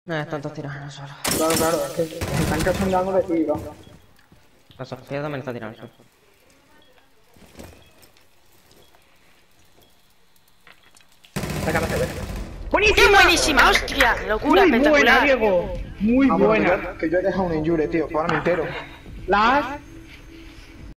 No es tantos tiros en el suelo. Claro, claro, es que se están cachondeando de ti, vamos. La Sofía también está tirando en el suelo. Sácame ese. ¡Qué buenísima! ¡Hostia! Locura, Muy buena, espectacular. Diego. Muy Vamos, buena. que yo he dejado un injure, tío. Ahora me entero. ¿La has?